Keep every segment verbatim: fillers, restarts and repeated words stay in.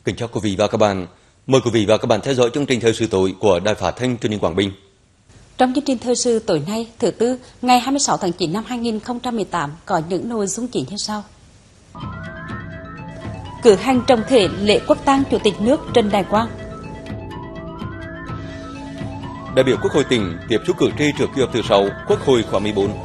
Kính chào quý vị và các bạn. Mời quý vị và các bạn theo dõi chương trình thời sự tối của Đài Phát thanh Truyền hình Quảng Bình. Trong chương trình thời sự tối nay, thứ tư, ngày hai mươi sáu tháng chín năm hai nghìn không trăm mười tám có những nội dung chính như sau. Cử hành trọng thể lễ quốc tang Chủ tịch nước Trần Đại Quang. Đại biểu Quốc hội tỉnh tiếp xúc cử tri trước kỳ họp thứ sáu Quốc hội khóa mười bốn.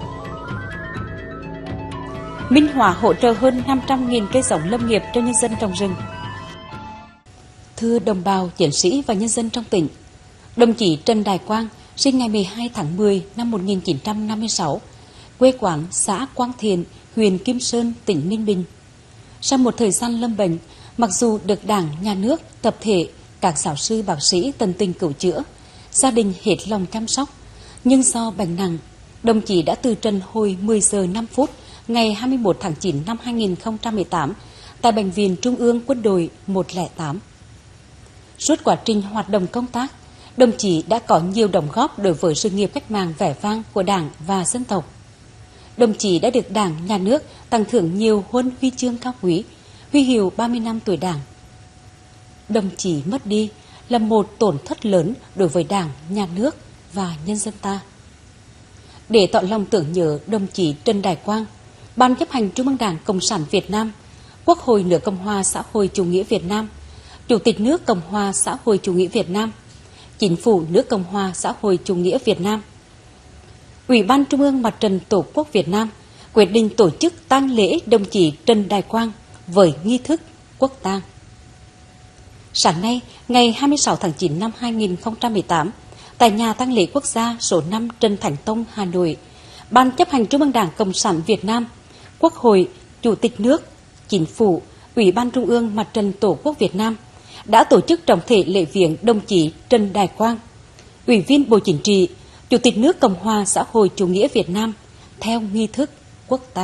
Minh Hóa hỗ trợ hơn năm trăm nghìn cây giống lâm nghiệp cho nhân dân trồng rừng. Thưa đồng bào, chiến sĩ và nhân dân trong tỉnh, đồng chí Trần Đại Quang sinh ngày mười hai tháng mười năm một nghìn chín trăm năm mươi sáu, quê quán xã Quang Thiện, huyện Kim Sơn, tỉnh Ninh Bình. Sau một thời gian lâm bệnh, mặc dù được Đảng, Nhà nước, tập thể, các giáo sư bác sĩ tận tình cứu chữa, gia đình hết lòng chăm sóc, nhưng do bệnh nặng, đồng chí đã từ trần hồi mười giờ năm phút ngày hai mươi mốt tháng chín năm hai nghìn không trăm mười tám tại Bệnh viện Trung ương Quân đội một không tám. Suốt quá trình hoạt động công tác, đồng chí đã có nhiều đóng góp đối với sự nghiệp cách mạng vẻ vang của Đảng và dân tộc. Đồng chí đã được Đảng, Nhà nước tặng thưởng nhiều huân huy chương cao quý, huy hiệu ba mươi năm tuổi Đảng. Đồng chí mất đi là một tổn thất lớn đối với Đảng, Nhà nước và nhân dân ta. Để tỏ lòng tưởng nhớ đồng chí Trần Đại Quang, Ban chấp hành Trung ương Đảng Cộng sản Việt Nam, Quốc hội nước Cộng hòa xã hội chủ nghĩa Việt Nam, Chủ tịch nước Cộng hòa xã hội chủ nghĩa Việt Nam, Chính phủ nước Cộng hòa xã hội chủ nghĩa Việt Nam, Ủy ban Trung ương Mặt trận Tổ quốc Việt Nam quyết định tổ chức tang lễ đồng chí Trần Đại Quang với nghi thức quốc tang. Sáng nay, ngày hai mươi sáu tháng chín năm hai nghìn không trăm mười tám, tại nhà tang lễ quốc gia số năm Trần Thánh Tông, Hà Nội, Ban chấp hành Trung ương Đảng Cộng sản Việt Nam, Quốc hội, Chủ tịch nước, Chính phủ, Ủy ban Trung ương Mặt trận Tổ quốc Việt Nam đã tổ chức trọng thể lễ viếng đồng chí Trần Đại Quang, Ủy viên Bộ Chính trị, Chủ tịch nước Cộng hòa xã hội chủ nghĩa Việt Nam theo nghi thức quốc tang.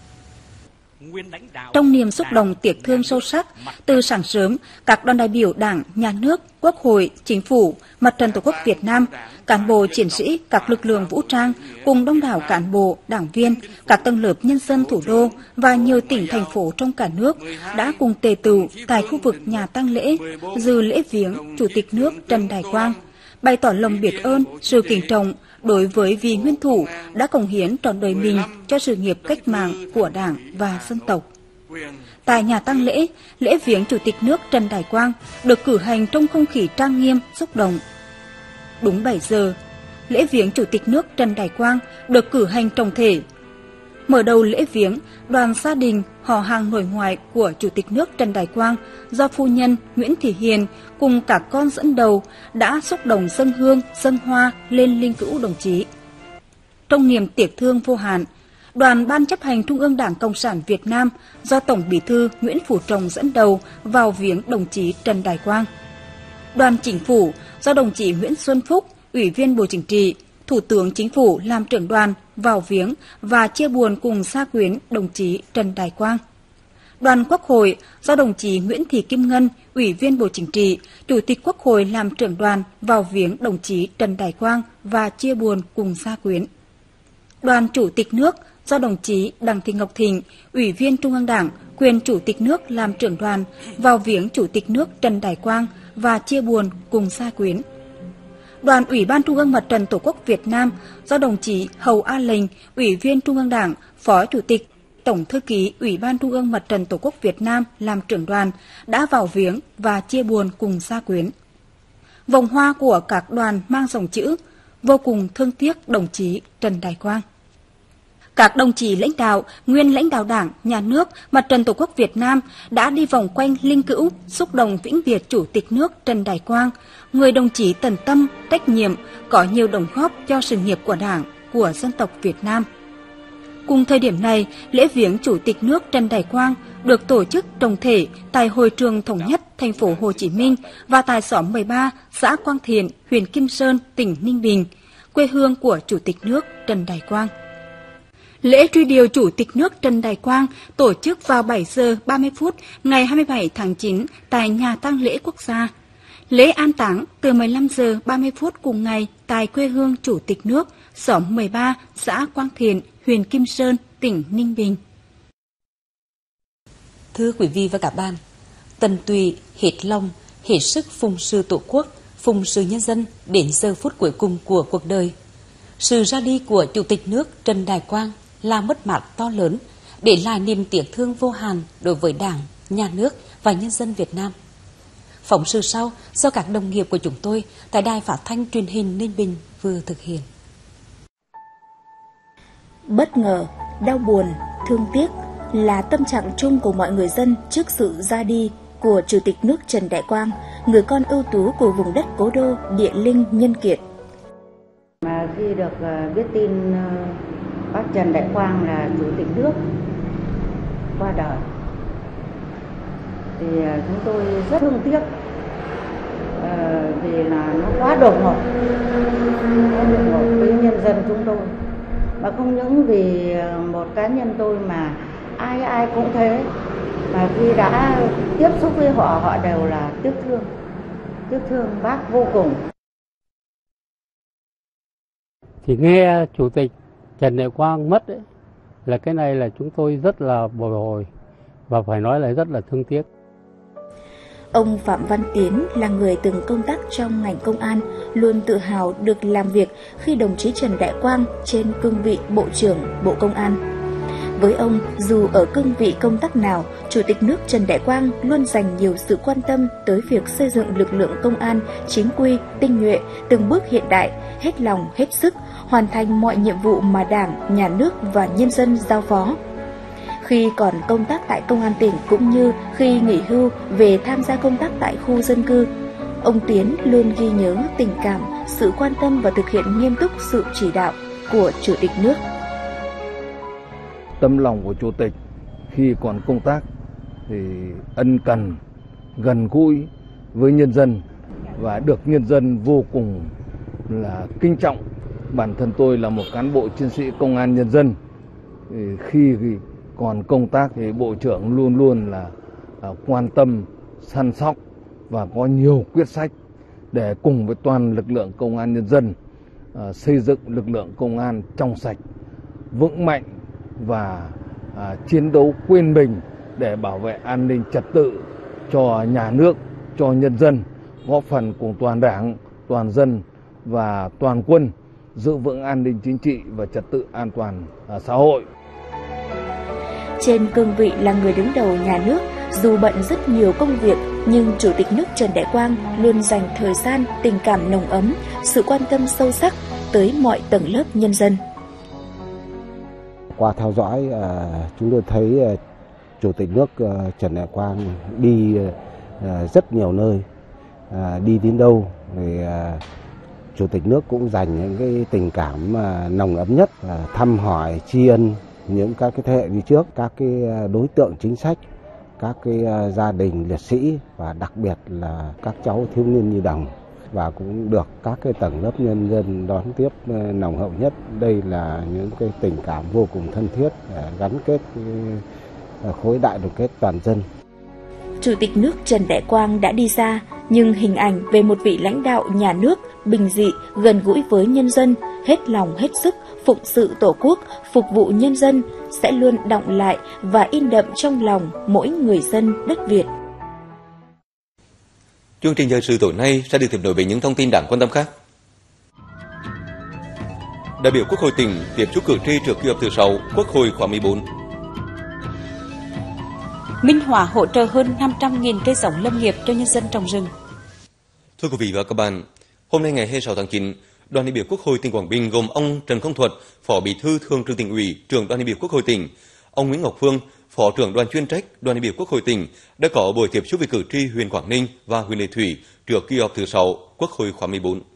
Trong niềm xúc động tiếc thương sâu sắc, từ sáng sớm, các đoàn đại biểu Đảng, Nhà nước, Quốc hội, Chính phủ, Mặt trận Tổ quốc Việt Nam, cán bộ chiến sĩ, các lực lượng vũ trang cùng đông đảo cán bộ, đảng viên, các tầng lớp nhân dân thủ đô và nhiều tỉnh thành phố trong cả nước đã cùng tề tựu tại khu vực nhà tang lễ dự lễ viếng Chủ tịch nước Trần Đại Quang, bày tỏ lòng biết ơn, sự kính trọng đối với vị nguyên thủ đã cống hiến trọn đời mình cho sự nghiệp cách mạng của Đảng và dân tộc. Tại nhà tang lễ, lễ viếng Chủ tịch nước Trần Đại Quang được cử hành trong không khí trang nghiêm, xúc động. Đúng bảy giờ, lễ viếng Chủ tịch nước Trần Đại Quang được cử hành trọng thể. Mở đầu lễ viếng, đoàn gia đình, họ hàng nội ngoại của Chủ tịch nước Trần Đại Quang do phu nhân Nguyễn Thị Hiền cùng các con dẫn đầu đã xúc động dâng hương, dâng hoa lên linh cữu đồng chí. Trong niềm tiếc thương vô hạn, đoàn Ban chấp hành Trung ương Đảng Cộng sản Việt Nam do Tổng Bí thư Nguyễn Phú Trọng dẫn đầu vào viếng đồng chí Trần Đại Quang. Đoàn Chính phủ do đồng chí Nguyễn Xuân Phúc, Ủy viên Bộ Chính trị, Thủ tướng Chính phủ làm trưởng đoàn vào viếng và chia buồn cùng gia quyến đồng chí Trần Đại Quang. Đoàn Quốc hội do đồng chí Nguyễn Thị Kim Ngân, Ủy viên Bộ Chính trị, Chủ tịch Quốc hội làm trưởng đoàn vào viếng đồng chí Trần Đại Quang và chia buồn cùng gia quyến. Đoàn Chủ tịch nước do đồng chí Đặng Thị Ngọc Thịnh, Ủy viên Trung ương Đảng, quyền Chủ tịch nước làm trưởng đoàn vào viếng Chủ tịch nước Trần Đại Quang và chia buồn cùng gia quyến. Đoàn Ủy ban Trung ương Mặt trận Tổ quốc Việt Nam do đồng chí Hầu A Lệnh, Ủy viên Trung ương Đảng, Phó Chủ tịch, Tổng thư ký Ủy ban Trung ương Mặt trận Tổ quốc Việt Nam làm trưởng đoàn đã vào viếng và chia buồn cùng gia quyến. Vòng hoa của các đoàn mang dòng chữ vô cùng thương tiếc đồng chí Trần Đại Quang. Các đồng chí lãnh đạo, nguyên lãnh đạo Đảng, Nhà nước, Mặt trận Tổ quốc Việt Nam đã đi vòng quanh linh cữu xúc động vĩnh biệt Chủ tịch nước Trần Đại Quang, người đồng chí tận tâm, trách nhiệm, có nhiều đóng góp cho sự nghiệp của Đảng, của dân tộc Việt Nam. Cùng thời điểm này, lễ viếng Chủ tịch nước Trần Đại Quang được tổ chức trọng thể tại Hội trường Thống nhất thành phố Hồ Chí Minh và tại xóm mười ba, xã Quang Thiện, huyện Kim Sơn, tỉnh Ninh Bình, quê hương của Chủ tịch nước Trần Đại Quang. Lễ truy điệu Chủ tịch nước Trần Đại Quang tổ chức vào bảy giờ ba mươi phút ngày hai mươi bảy tháng chín tại nhà tang lễ quốc gia. Lễ an táng từ mười lăm giờ ba mươi phút cùng ngày tại quê hương Chủ tịch nước, xóm mười ba, xã Quang Thiện, huyện Kim Sơn, tỉnh Ninh Bình. Thưa quý vị và các bạn, tận tụy, hết lòng, hết sức phụng sự Tổ quốc, phụng sự nhân dân đến giờ phút cuối cùng của cuộc đời. Sự ra đi của Chủ tịch nước Trần Đại Quang là mất mát to lớn, để lại niềm tiếc thương vô hạn đối với Đảng, Nhà nước và nhân dân Việt Nam. Phóng sự sau do các đồng nghiệp của chúng tôi tại Đài Phát thanh Truyền hình Ninh Bình vừa thực hiện. Bất ngờ, đau buồn, thương tiếc là tâm trạng chung của mọi người dân trước sự ra đi của Chủ tịch nước Trần Đại Quang, người con ưu tú của vùng đất cố đô địa linh nhân kiệt. Mà khi được biết tin bác Trần Đại Quang là Chủ tịch nước qua đời thì chúng tôi rất thương tiếc, vì là nó quá đột ngột, quá đột ngột với nhân dân chúng tôi. Mà không những vì một cá nhân tôi mà ai ai cũng thế, mà khi đã tiếp xúc với họ, họ đều là tiếc thương, tiếc thương bác vô cùng. Thì nghe Chủ tịch Trần Đại Quang mất ấy, là cái này là chúng tôi rất là bồi hồi và phải nói là rất là thương tiếc. Ông Phạm Văn Tiến là người từng công tác trong ngành công an, luôn tự hào được làm việc khi đồng chí Trần Đại Quang trên cương vị Bộ trưởng Bộ Công an. Với ông, dù ở cương vị công tác nào, Chủ tịch nước Trần Đại Quang luôn dành nhiều sự quan tâm tới việc xây dựng lực lượng công an chính quy, tinh nhuệ, từng bước hiện đại, hết lòng, hết sức, hoàn thành mọi nhiệm vụ mà Đảng, Nhà nước và nhân dân giao phó. Khi còn công tác tại Công an tỉnh cũng như khi nghỉ hưu về tham gia công tác tại khu dân cư, ông Tiến luôn ghi nhớ tình cảm, sự quan tâm và thực hiện nghiêm túc sự chỉ đạo của Chủ tịch nước. Tấm lòng của Chủ tịch khi còn công tác thì ân cần, gần gũi với nhân dân và được nhân dân vô cùng là kính trọng. Bản thân tôi là một cán bộ chiến sĩ công an nhân dân, thì khi còn công tác thì Bộ trưởng luôn luôn là quan tâm, săn sóc và có nhiều quyết sách để cùng với toàn lực lượng công an nhân dân xây dựng lực lượng công an trong sạch, vững mạnh và à, chiến đấu quên mình để bảo vệ an ninh trật tự cho nhà nước, cho nhân dân, góp phần cùng toàn Đảng, toàn dân và toàn quân giữ vững an ninh chính trị và trật tự an toàn à, xã hội. Trên cương vị là người đứng đầu nhà nước, dù bận rất nhiều công việc, nhưng Chủ tịch nước Trần Đại Quang luôn dành thời gian, tình cảm nồng ấm, sự quan tâm sâu sắc tới mọi tầng lớp nhân dân. Qua theo dõi, chúng tôi thấy Chủ tịch nước Trần Đại Quang đi rất nhiều nơi, đi đến đâu thì Chủ tịch nước cũng dành những cái tình cảm nồng ấm nhất, thăm hỏi, tri ân những các cái thế hệ đi trước, các cái đối tượng chính sách, các cái gia đình liệt sĩ và đặc biệt là các cháu thiếu niên nhi đồng, và cũng được các cái tầng lớp nhân dân đón tiếp nồng hậu nhất. Đây là những cái tình cảm vô cùng thân thiết, gắn kết khối đại đoàn kết toàn dân. Chủ tịch nước Trần Đại Quang đã đi xa, nhưng hình ảnh về một vị lãnh đạo nhà nước bình dị, gần gũi với nhân dân, hết lòng hết sức phụng sự Tổ quốc, phục vụ nhân dân sẽ luôn đọng lại và in đậm trong lòng mỗi người dân đất Việt. Chương trình thời sự tối nay sẽ được tiếp nối với những thông tin đáng quan tâm khác. Đại biểu Quốc hội tỉnh tiếp xúc cử tri trước kỳ họp thứ sáu Quốc hội khóa mười bốn. Minh Hóa hỗ trợ hơn năm trăm nghìn cây giống lâm nghiệp cho nhân dân trồng rừng. Thưa quý vị và các bạn, hôm nay ngày hai mươi sáu tháng chín, đoàn đại biểu Quốc hội tỉnh Quảng Bình gồm ông Trần Công Thuật, Phó Bí thư Thường trực Tỉnh ủy, Trưởng đoàn đại biểu Quốc hội tỉnh, ông Nguyễn Ngọc Phương, Phó trưởng đoàn chuyên trách đoàn đại biểu Quốc hội tỉnh đã có buổi tiếp xúc với cử tri huyện Quảng Ninh và huyện Lệ Thủy trước kỳ họp thứ sáu Quốc hội khóa mười bốn.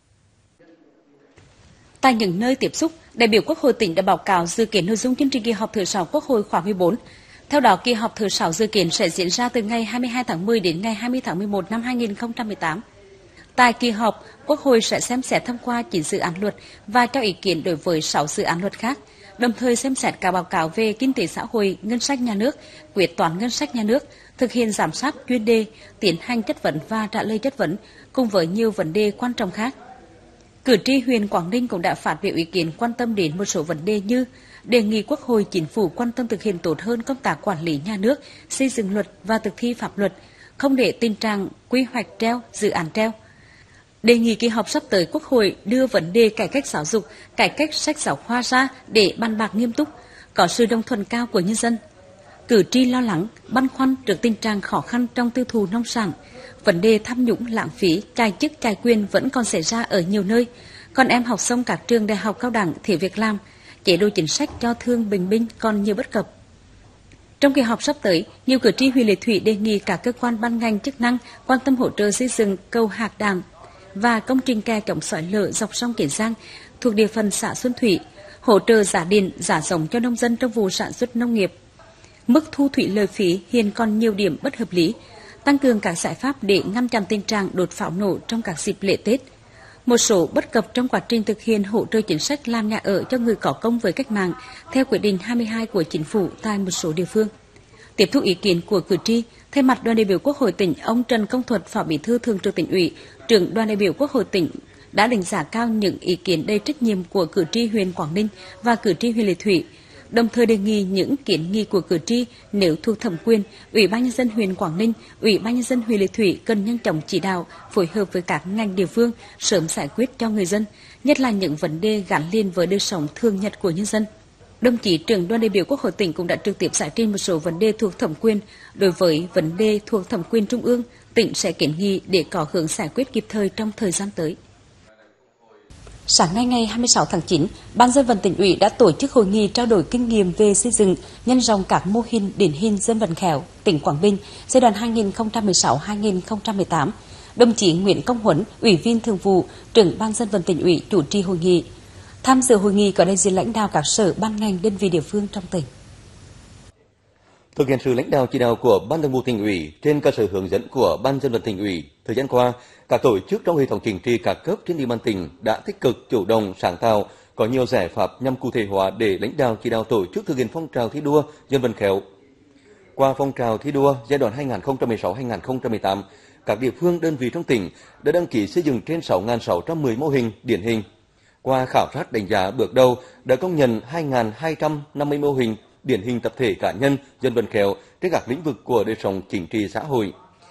Tại những nơi tiếp xúc, đại biểu Quốc hội tỉnh đã báo cáo dự kiến nội dung chương trình kỳ họp thứ sáu Quốc hội khóa mười bốn. Theo đó, kỳ họp thứ sáu dự kiến sẽ diễn ra từ ngày hai mươi hai tháng mười đến ngày hai mươi tháng mười một năm hai nghìn không trăm mười tám. Tại kỳ họp, Quốc hội sẽ xem xét thông qua chín dự án luật và cho ý kiến đối với sáu dự án luật khác, đồng thời xem xét các báo cáo về kinh tế xã hội, ngân sách nhà nước, quyết toán ngân sách nhà nước, thực hiện giám sát chuyên đề, tiến hành chất vấn và trả lời chất vấn, cùng với nhiều vấn đề quan trọng khác. Cử tri huyện Quảng Ninh cũng đã phát biểu ý kiến quan tâm đến một số vấn đề như đề nghị Quốc hội, Chính phủ quan tâm thực hiện tốt hơn công tác quản lý nhà nước, xây dựng luật và thực thi pháp luật, không để tình trạng quy hoạch treo, dự án treo. Đề nghị kỳ họp sắp tới Quốc hội đưa vấn đề cải cách giáo dục, cải cách sách giáo khoa ra để bàn bạc nghiêm túc, có sự đồng thuận cao của nhân dân. Cử tri lo lắng, băn khoăn trước tình trạng khó khăn trong tiêu thụ nông sản, vấn đề tham nhũng lãng phí, chạy chức chạy quyền vẫn còn xảy ra ở nhiều nơi. Còn em học xong các trường đại học cao đẳng thiếu việc làm, chế độ chính sách cho thương bình binh còn nhiều bất cập. Trong kỳ họp sắp tới, nhiều cử tri huyện Lệ Thủy đề nghị các cơ quan ban ngành chức năng quan tâm hỗ trợ xây dựng cầu Hạc Đàm và công trình kè chống sói lở dọc sông Kiến Giang thuộc địa phận xã Xuân Thủy, hỗ trợ giá điện, giá giống cho nông dân trong vụ sản xuất nông nghiệp. Mức thu thủy lợi phí hiện còn nhiều điểm bất hợp lý, tăng cường các giải pháp để ngăn chặn tình trạng đốt pháo nổ trong các dịp lễ Tết. Một số bất cập trong quá trình thực hiện hỗ trợ chính sách làm nhà ở cho người có công với cách mạng theo quyết định hai mươi hai của Chính phủ tại một số địa phương. Tiếp thu ý kiến của cử tri, thay mặt đoàn đại biểu Quốc hội tỉnh, ông Trần Công Thuật, Phó Bí thư Thường trực Tỉnh ủy, trưởng đoàn đại biểu Quốc hội tỉnh đã đánh giá cao những ý kiến đầy trách nhiệm của cử tri huyện Quảng Ninh và cử tri huyện Lệ Thủy, đồng thời đề nghị những kiến nghị của cử tri nếu thuộc thẩm quyền, Ủy ban nhân dân huyện Quảng Ninh, Ủy ban nhân dân huyện Lệ Thủy cần nhanh chóng chỉ đạo, phối hợp với các ngành địa phương sớm giải quyết cho người dân, nhất là những vấn đề gắn liền với đời sống thường nhật của nhân dân. Đồng chí trưởng đoàn đại biểu Quốc hội tỉnh cũng đã trực tiếp giải trình một số vấn đề thuộc thẩm quyền. Đối với vấn đề thuộc thẩm quyền trung ương, tỉnh sẽ kiến nghị để có hướng giải quyết kịp thời trong thời gian tới. Sáng nay ngày hai mươi sáu tháng chín, Ban Dân vận Tỉnh ủy đã tổ chức hội nghị trao đổi kinh nghiệm về xây dựng, nhân rộng các mô hình điển hình dân vận khéo tỉnh Quảng Bình giai đoạn hai nghìn không trăm mười sáu đến hai nghìn không trăm mười tám. Đồng chí Nguyễn Công Huấn, Ủy viên Thường vụ, trưởng Ban Dân vận Tỉnh ủy chủ trì hội nghị. Tham dự hội nghị có đại diện lãnh đạo các sở, ban ngành, đơn vị địa phương trong tỉnh. Thực hiện sự lãnh đạo chỉ đạo của Ban Thường vụ Tỉnh ủy trên cơ sở hướng dẫn của Ban Dân vận Tỉnh ủy, thời gian qua, các tổ chức trong hệ thống chính trị các cấp trên địa bàn tỉnh đã tích cực, chủ động, sáng tạo, có nhiều giải pháp nhằm cụ thể hóa để lãnh đạo chỉ đạo tổ chức thực hiện phong trào thi đua dân vận khéo. Qua phong trào thi đua giai đoạn hai nghìn không trăm mười sáu đến hai nghìn không trăm mười tám, các địa phương đơn vị trong tỉnh đã đăng ký xây dựng trên sáu nghìn sáu trăm mười mô hình điển hình. Qua khảo sát đánh giá bước đầu đã công nhận hai nghìn hai trăm năm mươi mô hình điển hình tập thể cá nhân dân vận khéo trên các lĩnh vực của đời sống chính trị xã hội.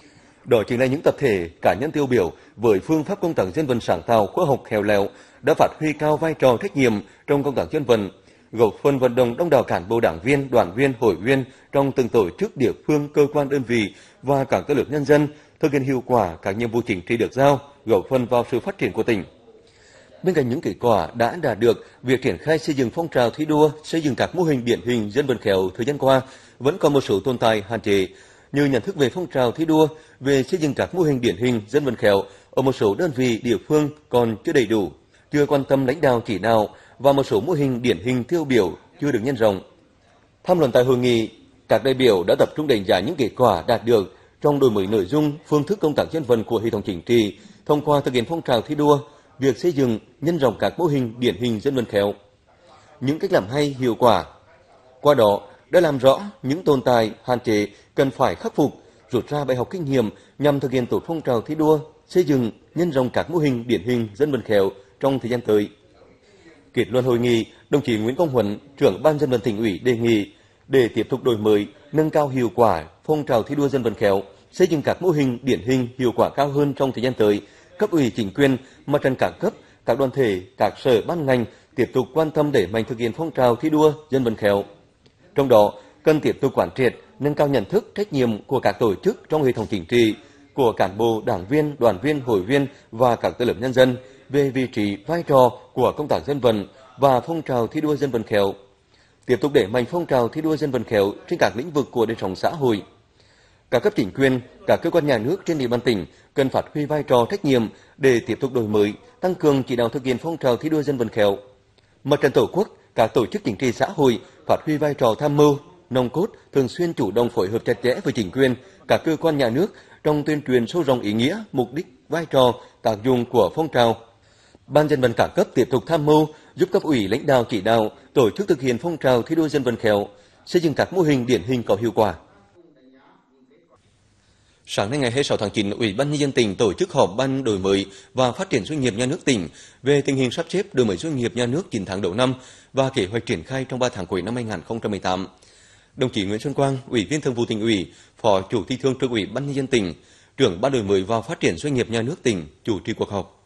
Đó chính là những tập thể cá nhân tiêu biểu với phương pháp công tác dân vận sáng tạo, khoa học, khéo léo đã phát huy cao vai trò trách nhiệm trong công tác dân vận, góp phần vận động đông đảo cán bộ đảng viên, đoàn viên, hội viên trong từng tổ chức địa phương, cơ quan đơn vị và các tầng lớp nhân dân thực hiện hiệu quả các nhiệm vụ chính trị được giao, góp phần vào sự phát triển của tỉnh. Bên cạnh những kết quả đã đạt được, việc triển khai xây dựng phong trào thi đua, xây dựng các mô hình điển hình dân vận khéo thời gian qua vẫn còn một số tồn tại hạn chế, như nhận thức về phong trào thi đua, về xây dựng các mô hình điển hình dân vận khéo ở một số đơn vị địa phương còn chưa đầy đủ, chưa quan tâm lãnh đạo chỉ đạo và một số mô hình điển hình tiêu biểu chưa được nhân rộng. Tham luận tại hội nghị, các đại biểu đã tập trung đánh giá những kết quả đạt được trong đổi mới nội dung, phương thức công tác dân vận của hệ thống chính trị thông qua thực hiện phong trào thi đua, việc xây dựng, nhân rộng các mô hình điển hình dân vận khéo, những cách làm hay, hiệu quả. Qua đó đã làm rõ những tồn tại, hạn chế cần phải khắc phục, rút ra bài học kinh nghiệm nhằm thực hiện tốt phong trào thi đua, xây dựng, nhân rộng các mô hình điển hình dân vận khéo trong thời gian tới. Kết luận hội nghị, đồng chí Nguyễn Công Huấn, trưởng Ban Dân vận Tỉnh ủy đề nghị để tiếp tục đổi mới, nâng cao hiệu quả phong trào thi đua dân vận khéo, xây dựng các mô hình điển hình hiệu quả cao hơn trong thời gian tới, cấp ủy chính quyền, mặt trận các cấp, các đoàn thể, các sở ban ngành tiếp tục quan tâm đẩy mạnh thực hiện phong trào thi đua dân vận khéo. Trong đó, cần tiếp tục quán triệt, nâng cao nhận thức, trách nhiệm của các tổ chức trong hệ thống chính trị, của cán bộ, đảng viên, đoàn viên, hội viên và các tầng lớp nhân dân về vị trí, vai trò của công tác dân vận và phong trào thi đua dân vận khéo. Tiếp tục đẩy mạnh phong trào thi đua dân vận khéo trên các lĩnh vực của đời sống xã hội. Các cấp chính quyền, các cơ quan nhà nước trên địa bàn tỉnh cần phát huy vai trò trách nhiệm để tiếp tục đổi mới, tăng cường chỉ đạo thực hiện phong trào thi đua dân vận khéo. Mặt trận Tổ quốc, các tổ chức chính trị xã hội phát huy vai trò tham mưu, nòng cốt, thường xuyên chủ động phối hợp chặt chẽ với chính quyền, các cơ quan nhà nước trong tuyên truyền sâu rộng ý nghĩa, mục đích, vai trò, tác dụng của phong trào. Ban Dân vận các cấp tiếp tục tham mưu, giúp cấp ủy lãnh đạo chỉ đạo tổ chức thực hiện phong trào thi đua dân vận khéo, xây dựng các mô hình điển hình có hiệu quả. Sáng nay ngày hai mươi sáu tháng chín, Ủy ban Nhân dân tỉnh tổ chức họp Ban đổi mới và phát triển doanh nghiệp nhà nước tỉnh về tình hình sắp xếp đổi mới doanh nghiệp nhà nước chín tháng đầu năm và kế hoạch triển khai trong ba tháng cuối năm hai nghìn không trăm mười tám. Đồng chí Nguyễn Xuân Quang, Ủy viên Thường vụ Tỉnh ủy, Phó Chủ tịch Thường trực Ủy ban Nhân dân tỉnh, trưởng Ban đổi mới và phát triển doanh nghiệp nhà nước tỉnh chủ trì cuộc họp.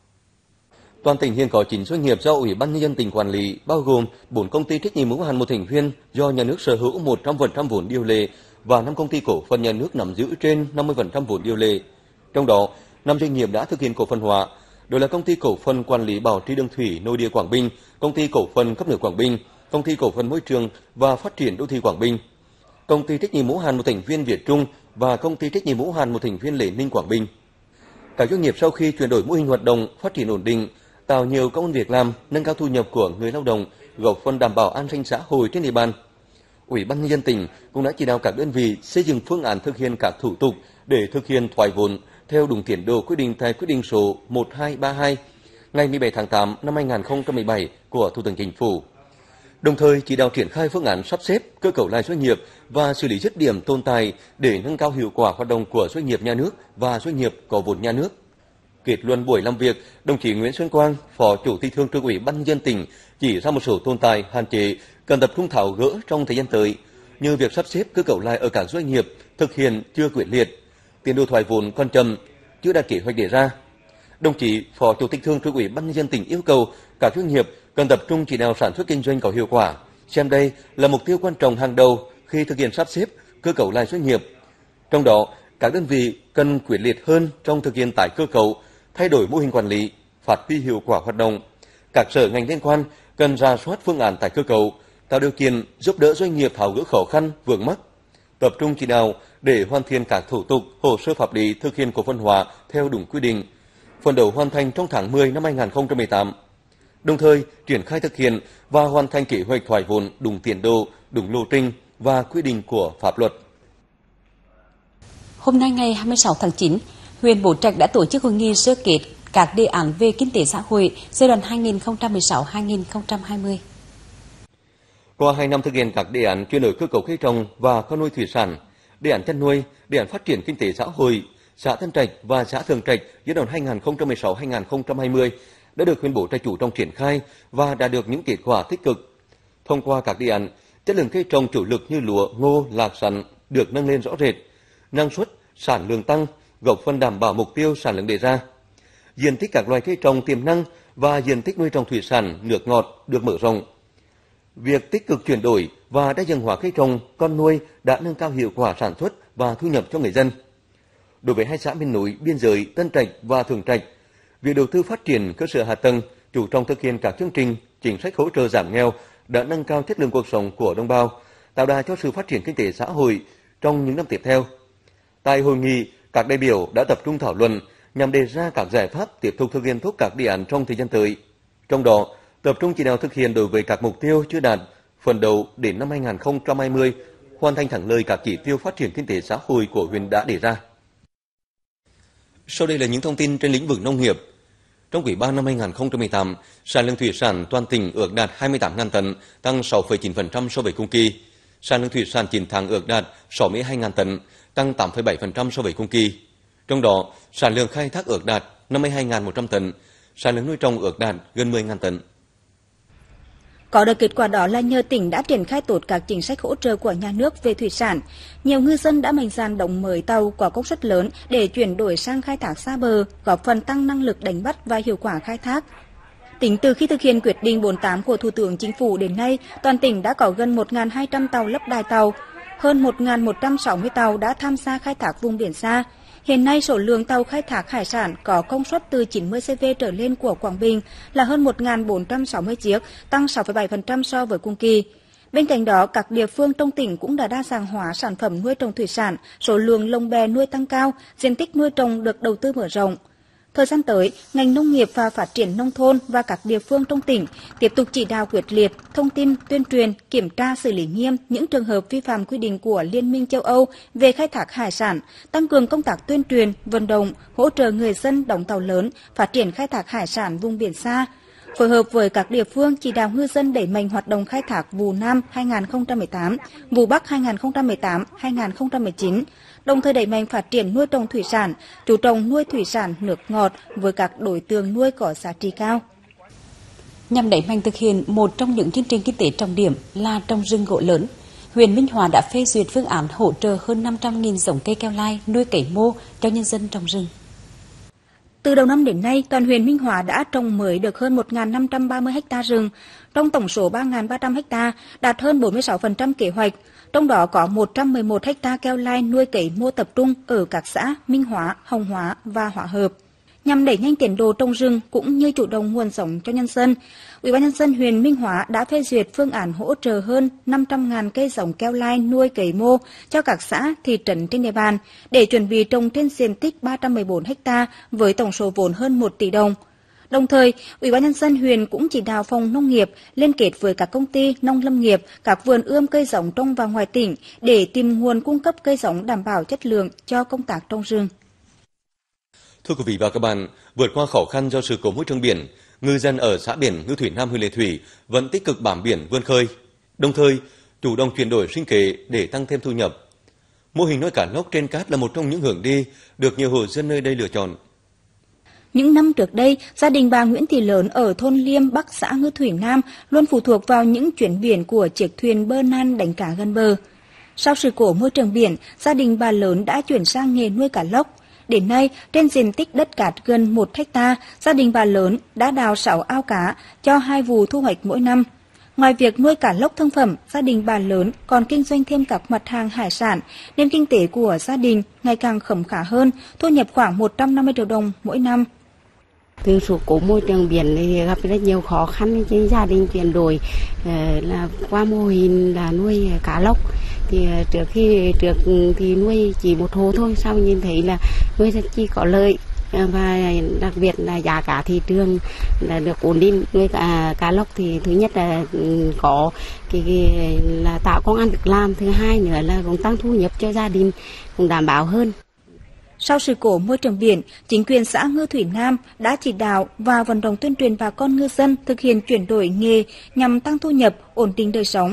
Toàn tỉnh hiện có chín doanh nghiệp do Ủy ban Nhân dân tỉnh quản lý, bao gồm bốn công ty trách nhiệm hữu hạn một thành viên do nhà nước sở hữu một trăm phần trăm vốn điều lệ và năm công ty cổ phần nhà nước nắm giữ trên năm mươi phần trăm vốn điều lệ. Trong đó, năm doanh nghiệp đã thực hiện cổ phần hóa, đó là công ty cổ phần quản lý bảo trì đường thủy nội địa Quảng Bình, công ty cổ phần cấp nước Quảng Bình, công ty cổ phần môi trường và phát triển đô thị Quảng Bình, công ty trách nhiệm hữu hạn một thành viên Việt Trung và công ty trách nhiệm hữu hạn một thành viên Lệ Ninh Quảng Bình. Các doanh nghiệp sau khi chuyển đổi mô hình hoạt động, phát triển ổn định, tạo nhiều công ăn việc làm, nâng cao thu nhập của người lao động, góp phần đảm bảo an sinh xã hội trên địa bàn. Ủy ban Nhân dân tỉnh cũng đã chỉ đạo các đơn vị xây dựng phương án thực hiện các thủ tục để thực hiện thoái vốn theo đúng tiến độ quy định tại quyết định số một hai ba hai ngày mười bảy tháng tám năm hai nghìn không trăm mười bảy của Thủ tướng Chính phủ. Đồng thời chỉ đạo triển khai phương án sắp xếp, cơ cấu lại doanh nghiệp và xử lý dứt điểm tồn tại để nâng cao hiệu quả hoạt động của doanh nghiệp nhà nước và doanh nghiệp có vốn nhà nước. Kết luận buổi làm việc, đồng chí Nguyễn Xuân Quang, Phó Chủ tịch Thường trực Ủy ban Nhân dân tỉnh chỉ ra một số tồn tại, hạn chế cần tập trung tháo gỡ trong thời gian tới, như việc sắp xếp cơ cấu lại ở các doanh nghiệp thực hiện chưa quyết liệt, tiến độ thoái vốn còn chậm, chưa đạt kế hoạch đề ra. Đồng chí Phó Chủ tịch Thường trực Ủy ban Nhân dân tỉnh yêu cầu các doanh nghiệp cần tập trung chỉ đạo sản xuất kinh doanh có hiệu quả, xem đây là mục tiêu quan trọng hàng đầu khi thực hiện sắp xếp cơ cấu lại doanh nghiệp. Trong đó, các đơn vị cần quyết liệt hơn trong thực hiện tái cơ cấu, thay đổi mô hình quản lý, phát huy hiệu quả hoạt động. Các sở ngành liên quan cần rà soát phương án tái cơ cấu, tạo điều kiện giúp đỡ doanh nghiệp tháo gỡ khó khăn vướng mắc, tập trung chỉ đạo để hoàn thiện các thủ tục, hồ sơ pháp lý thực hiện cổ phần hóa theo đúng quy định, phấn đấu hoàn thành trong tháng mười năm hai nghìn không trăm mười tám. Đồng thời triển khai thực hiện và hoàn thành kế hoạch thoái vốn đúng tiến độ, đúng lộ trình và quy định của pháp luật. Hôm nay ngày hai mươi sáu tháng chín, huyện Bố Trạch đã tổ chức hội nghị sơ kết các đề án về kinh tế xã hội giai đoạn hai nghìn không trăm mười sáu đến hai nghìn không trăm hai mươi. Qua hai năm thực hiện các đề án chuyển đổi cơ cấu cây trồng và con nuôi thủy sản, đề án chăn nuôi, đề án phát triển kinh tế xã hội, xã Tân Trạch và xã Thượng Trạch giai đoạn hai nghìn không trăm mười sáu đến hai nghìn không trăm hai mươi đã được huyện Bố Trạch chủ động triển khai và đạt được những kết quả tích cực. Thông qua các đề án, chất lượng cây trồng chủ lực như lúa, ngô, lạc sắn được nâng lên rõ rệt, năng suất, sản lượng tăng, góp phần đảm bảo mục tiêu sản lượng đề ra. Diện tích các loài cây trồng tiềm năng và diện tích nuôi trồng thủy sản, nước ngọt được mở rộng. Việc tích cực chuyển đổi và đa dạng hóa cây trồng, con nuôi đã nâng cao hiệu quả sản xuất và thu nhập cho người dân. Đối với hai xã miền núi, biên giới Tân Trạch và Thượng Trạch, việc đầu tư phát triển cơ sở hạ tầng, chú trọng thực hiện các chương trình, chính sách hỗ trợ giảm nghèo đã nâng cao chất lượng cuộc sống của đồng bào, tạo đà cho sự phát triển kinh tế xã hội trong những năm tiếp theo. Tại hội nghị, các đại biểu đã tập trung thảo luận nhằm đề ra các giải pháp tiếp tục thực hiện tốt các đề án trong thời gian tới. Trong đó, tập trung chỉ đạo thực hiện đối với các mục tiêu chưa đạt, phấn đấu đến năm hai nghìn không trăm hai mươi hoàn thành thắng lợi các chỉ tiêu phát triển kinh tế xã hội của huyện đã đề ra. Sau đây là những thông tin trên lĩnh vực nông nghiệp. Trong quý ba năm hai nghìn không trăm mười tám, sản lượng thủy sản toàn tỉnh ước đạt hai mươi tám nghìn tấn, tăng sáu phẩy chín phần trăm so với cùng kỳ. Sản lượng thủy sản chín tháng ước đạt sáu mươi hai nghìn tấn, tăng tám phẩy bảy phần trăm so với cùng kỳ. Trong đó, sản lượng khai thác ước đạt năm mươi hai nghìn một trăm tấn, sản lượng nuôi trồng ước đạt gần mười nghìn tấn. Có được kết quả đó là nhờ tỉnh đã triển khai tốt các chính sách hỗ trợ của nhà nước về thủy sản. Nhiều ngư dân đã mạnh dạn đóng mới tàu có công suất lớn để chuyển đổi sang khai thác xa bờ, góp phần tăng năng lực đánh bắt và hiệu quả khai thác. Tính từ khi thực hiện quyết định bốn mươi tám của Thủ tướng Chính phủ đến nay, toàn tỉnh đã có gần một nghìn hai trăm tàu lắp đài tàu, hơn một nghìn một trăm sáu mươi tàu đã tham gia khai thác vùng biển xa. Hiện nay, số lượng tàu khai thác hải sản có công suất từ chín mươi xê vê trở lên của Quảng Bình là hơn một nghìn bốn trăm sáu mươi chiếc, tăng sáu phẩy bảy phần trăm so với cùng kỳ. Bên cạnh đó, các địa phương trong tỉnh cũng đã đa dạng hóa sản phẩm nuôi trồng thủy sản, số lượng lồng bè nuôi tăng cao, diện tích nuôi trồng được đầu tư mở rộng. Thời gian tới, ngành nông nghiệp và phát triển nông thôn và các địa phương trong tỉnh tiếp tục chỉ đạo quyết liệt, thông tin, tuyên truyền, kiểm tra xử lý nghiêm những trường hợp vi phạm quy định của Liên minh châu Âu về khai thác hải sản, tăng cường công tác tuyên truyền, vận động, hỗ trợ người dân đóng tàu lớn, phát triển khai thác hải sản vùng biển xa, phối hợp với các địa phương chỉ đạo ngư dân đẩy mạnh hoạt động khai thác vụ Nam hai nghìn không trăm mười tám, vụ Bắc hai nghìn không trăm mười tám đến hai nghìn không trăm mười chín, đồng thời đẩy mạnh phát triển nuôi trồng thủy sản, chú trọng nuôi thủy sản nước ngọt với các đối tượng nuôi có giá trị cao. Nhằm đẩy mạnh thực hiện một trong những chương trình kinh tế trọng điểm là trồng rừng gỗ lớn, huyện Minh Hóa đã phê duyệt phương án hỗ trợ hơn năm trăm nghìn giống cây keo lai nuôi cấy mô cho nhân dân trồng rừng. Từ đầu năm đến nay, toàn huyện Minh Hóa đã trồng mới được hơn một nghìn năm trăm ba mươi ha rừng, trong tổng số ba nghìn ba trăm ha, đạt hơn bốn mươi sáu phần trăm kế hoạch. Trong đó có một trăm mười một ha keo lai nuôi cấy mô tập trung ở các xã Minh Hóa, Hồng Hóa và Hóa Hợp. Nhằm đẩy nhanh tiến độ trồng rừng cũng như chủ động nguồn giống cho nhân dân, Ủy ban nhân dân huyện Minh Hóa đã phê duyệt phương án hỗ trợ hơn năm trăm nghìn cây giống keo lai nuôi cấy mô cho các xã, thị trấn trên địa bàn để chuẩn bị trồng trên diện tích ba trăm mười bốn ha với tổng số vốn hơn một tỷ đồng. Đồng thời, Ủy ban nhân dân huyện cũng chỉ đạo phòng nông nghiệp liên kết với các công ty nông lâm nghiệp, các vườn ươm cây giống trong và ngoài tỉnh để tìm nguồn cung cấp cây giống đảm bảo chất lượng cho công tác trồng rừng. Thưa quý vị và các bạn, vượt qua khó khăn do sự cố môi trường biển, ngư dân ở xã biển Ngư Thủy Nam, huyện Lệ Thủy vẫn tích cực bám biển vươn khơi, đồng thời chủ động chuyển đổi sinh kế để tăng thêm thu nhập. Mô hình nuôi cá lóc trên cát là một trong những hướng đi được nhiều hộ dân nơi đây lựa chọn. Những năm trước đây, gia đình bà Nguyễn Thị Lớn ở thôn Liêm, Bắc xã Ngư Thủy Nam luôn phụ thuộc vào những chuyến biển của chiếc thuyền bơ nan đánh cá gần bờ. Sau sự cố môi trường biển, gia đình bà Lớn đã chuyển sang nghề nuôi cá lóc. Đến nay, trên diện tích đất cát gần một hecta, gia đình bà Lớn đã đào sáu ao cá cho hai vụ thu hoạch mỗi năm. Ngoài việc nuôi cá lóc thương phẩm, gia đình bà Lớn còn kinh doanh thêm các mặt hàng hải sản, nên kinh tế của gia đình ngày càng khấm khá hơn, thu nhập khoảng một trăm năm mươi triệu đồng mỗi năm. Từ sự cố môi trường biển thì gặp rất nhiều khó khăn trên gia đình chuyển đổi là qua mô hình là nuôi cá lóc. Thì trước khi trước thì nuôi chỉ một hồ thôi, sau nhìn thấy là nuôi rất chi có lợi và đặc biệt là giá cả thị trường là được ổn định. Nuôi cá, cá lóc thì thứ nhất là có cái, cái là tạo công ăn việc làm, thứ hai nữa là cũng tăng thu nhập cho gia đình, cũng đảm bảo hơn. Sau sự cố môi trường biển, chính quyền xã Ngư Thủy Nam đã chỉ đạo và vận động tuyên truyền bà con ngư dân thực hiện chuyển đổi nghề nhằm tăng thu nhập, ổn định đời sống.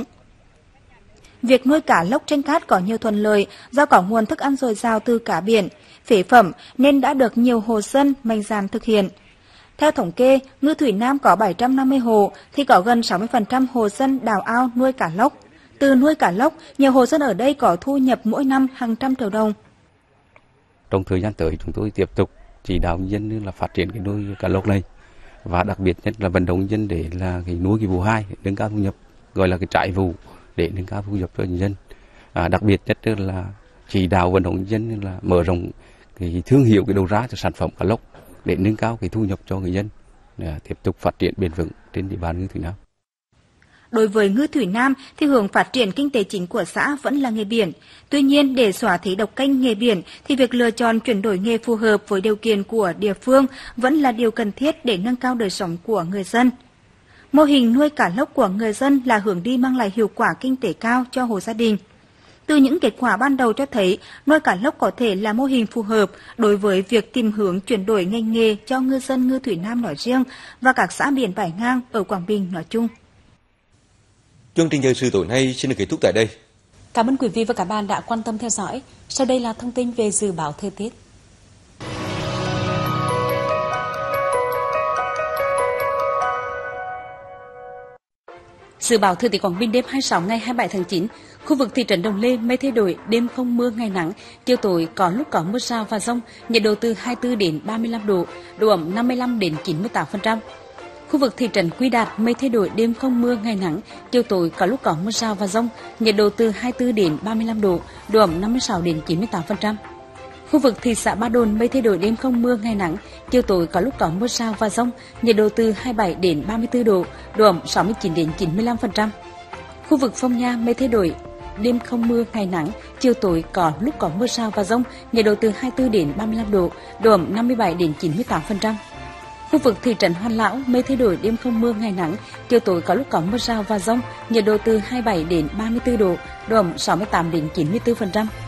Việc nuôi cá lóc trên cát có nhiều thuận lợi do có nguồn thức ăn dồi dào từ cá biển, phế phẩm nên đã được nhiều hộ dân mạnh dạn thực hiện. Theo thống kê, Ngư Thủy Nam có bảy trăm năm mươi hộ thì có gần sáu mươi phần trăm hộ dân đào ao nuôi cá lóc. Từ nuôi cá lóc, nhiều hộ dân ở đây có thu nhập mỗi năm hàng trăm triệu đồng. Trong thời gian tới, chúng tôi tiếp tục chỉ đạo dân là phát triển cái nuôi cá lóc này và đặc biệt nhất là vận động dân để là cái nuôi cái vụ hai nâng cao thu nhập, gọi là cái trại vụ để nâng cao thu nhập cho nhân dân. À, đặc biệt nhất là chỉ đạo vận động dân là mở rộng cái thương hiệu, cái đầu ra cho sản phẩm cá lóc để nâng cao cái thu nhập cho người dân, để tiếp tục phát triển bền vững trên địa bàn Ngư Thủy Nam. Đối với Ngư Thủy Nam thì hướng phát triển kinh tế chính của xã vẫn là nghề biển. Tuy nhiên, để xóa thế độc canh nghề biển thì việc lựa chọn chuyển đổi nghề phù hợp với điều kiện của địa phương vẫn là điều cần thiết để nâng cao đời sống của người dân. Mô hình nuôi cá lóc của người dân là hướng đi mang lại hiệu quả kinh tế cao cho hộ gia đình. Từ những kết quả ban đầu cho thấy, nuôi cá lóc có thể là mô hình phù hợp đối với việc tìm hướng chuyển đổi ngành nghề cho ngư dân Ngư Thủy Nam nói riêng và các xã biển bãi ngang ở Quảng Bình nói chung. Chương trình thời sự tối nay xin được kết thúc tại đây. Cảm ơn quý vị và các bạn đã quan tâm theo dõi. Sau đây là thông tin về dự báo thời tiết. Dự báo thời tiết Quảng Bình đêm hai mươi sáu ngày hai mươi bảy tháng chín, khu vực thị trấn Đồng Lê mây thay đổi, đêm không mưa, ngày nắng, chiều tối có lúc có mưa rào và dông, nhiệt độ từ hai mươi tư đến ba mươi lăm độ, độ ẩm năm mươi lăm đến chín mươi tám phần trăm. Khu vực thị trấn Quy Đạt mây thay đổi, đêm không mưa, ngày nắng, chiều tối có lúc có mưa rào và dông, nhiệt độ từ hai mươi tư đến ba mươi lăm độ, độ ẩm năm mươi sáu đến chín mươi tám phần trăm. Khu vực thị xã Ba Đồn mây thay đổi, đêm không mưa, ngày nắng, chiều tối có lúc có mưa rào và dông, nhiệt độ từ hai mươi bảy đến ba mươi tư độ, độ ẩm sáu mươi chín đến chín mươi lăm phần trăm. Khu vực Phong Nha mây thay đổi, đêm không mưa, ngày nắng, chiều tối có lúc có mưa rào và dông, nhiệt độ từ hai mươi tư đến ba mươi lăm độ, độ ẩm năm mươi bảy đến chín mươi tám phần trăm. Khu vực thị trấn Hoàn Lão mây thay đổi, đêm không mưa, ngày nắng, chiều tối có lúc có mưa rào và dông, nhiệt độ từ hai mươi bảy đến ba mươi tư độ, độ ẩm sáu mươi tám đến chín mươi tư phần trăm.